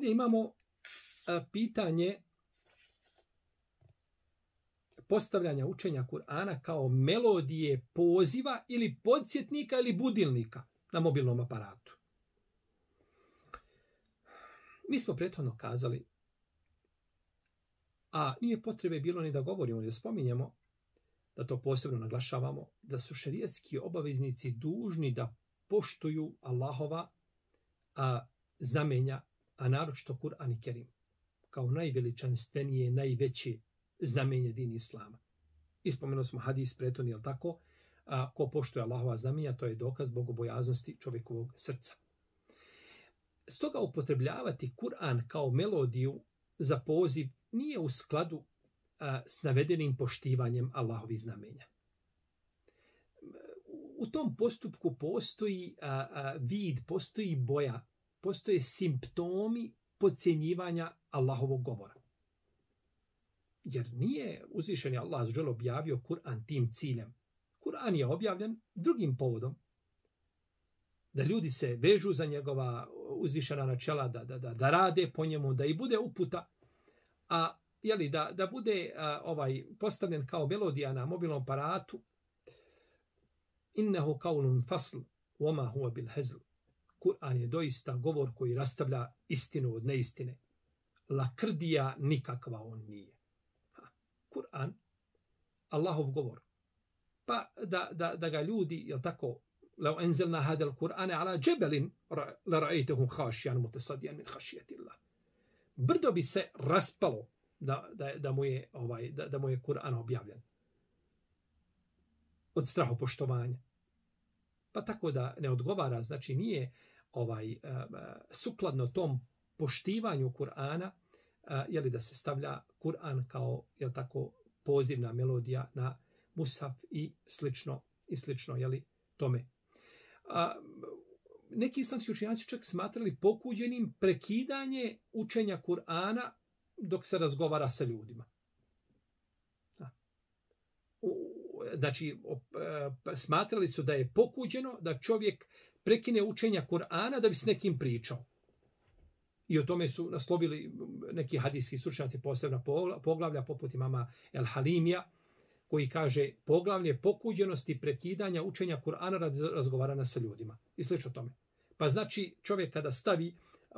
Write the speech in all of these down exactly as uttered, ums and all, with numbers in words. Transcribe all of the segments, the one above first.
Ovdje imamo a, pitanje postavljanja učenja Kur'ana kao melodije poziva ili podsjetnika ili budilnika na mobilnom aparatu. Mi smo prethodno kazali, a nije potrebe bilo ni da govorimo, ni da spominjemo, da to posebno naglašavamo, da su šerijatski obaveznici dužni da poštuju Allahova a, znamenja, a naročito Kur'an i Kerim, kao najveličanstvenije, najveće znamenje dini Islama. Ispomenuo smo hadis prethodni, jel tako? A, ko poštuje Allahova znamenja, to je dokaz bogobojaznosti čovjekovog srca. Stoga upotrebljavati Kur'an kao melodiju za poziv nije u skladu a, s navedenim poštivanjem Allahovih znamenja. U tom postupku postoji a, a, vid, postoji boja, postoje simptomi podcjenjivanja Allahovog govora. Jer nije uzvišeni Allah azza wa dželle objavio Kur'an tim ciljem. Kur'an je objavljen drugim povodom. Da ljudi se vežu za njegova uzvišena načela, da, da, da, da rade po njemu, da i bude uputa, a jeli, da, da bude a, ovaj postavljen kao melodija na mobilnom aparatu. Innehu kaulun fasl, wama huwa bil hazl. Kur'an je doista govor koji rastavlja istinu od neistine. Lakrdija nikakva on nije. Kur'an, Allahov govor. Pa da, da, da ga ljudi, jel tako, لو أنزلنا هذا القرآن على جبل لرأيته خاشعا متصدعا من خشية الله. Brdo bi se raspalo da, da, da mu je ovaj da, da mu je Kur'an objavljen. Od strahopoštovanja. Pa tako da ne odgovara, znači nije ovaj uh, sukladno tom poštivanju Kur'ana, uh, je li da se stavlja Kur'an kao je tako pozivna melodija na mushaf i slično i slično je li tome. A, neki islamski učenjaci čak smatrali pokuđenim prekidanje učenja Kur'ana dok se razgovara sa ljudima. A. U, znači, e, smatrali su da je pokuđeno da čovjek prekine učenja Kur'ana da bi s nekim pričao. I o tome su naslovili neki hadijski stručnjaci posebna poglavlja poput imama El Halimija, koji kaže poglavlje pokuđenosti prekidanja učenja Kur'ana radi razgovarana sa ljudima. I slično tome. Pa znači čovjek kada stavi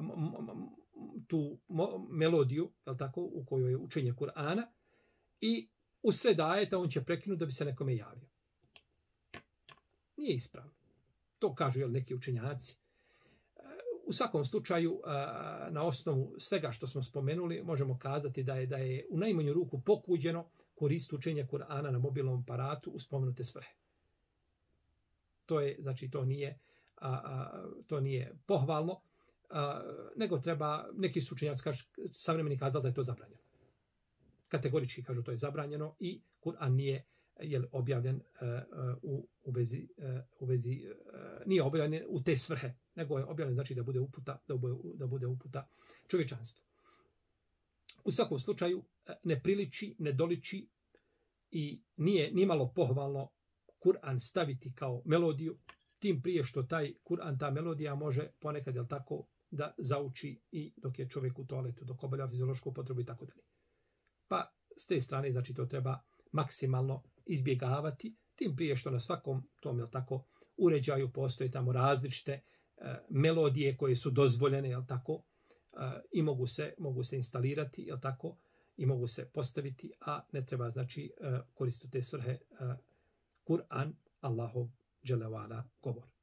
tu melodiju, je tako, u kojoj je učenje Kur'ana, i usred ajeta on će prekinuti da bi se nekome javio. Nije ispravno. To kažu jel, neki učenjaci. U svakom slučaju, na osnovu svega što smo spomenuli, možemo kazati da je da je u najmanju ruku pokuđeno koristiti učenje Kur'ana na mobilnom aparatu u spomenute svrhe. To je, znači, to nije, a, a, to nije pohvalno, a, nego treba, neki su učenjaci savremeni kazali da je to zabranjeno. Kategorički kažu to je zabranjeno i Kur'an nije je objavljen uh, u, u vezi, uh, u vezi uh, nije objavljen u te svrhe, nego je objavljen znači da bude uputa, da bude, da bude uputa čovječanstvu. U svakom slučaju ne priliči, ne doliči i nije nimalo pohvalno Kur'an staviti kao melodiju, tim prije što taj Kur'an, ta melodija može ponekad, jel tako, da zauči i dok je čovjek u toaletu, dok obavlja fiziološku potrebu i tako dalje. Pa s te strane, znači, to treba maksimalno izbjegavati, tim prije što na svakom tom, jel tako, uređaju postoje tamo različite e, melodije koje su dozvoljene, jel tako, e, i mogu se, mogu se instalirati, jel tako, i mogu se postaviti, a ne treba, znači, e, koristiti te svrhe e, Kur'an, Allahov dželle ve ala govor.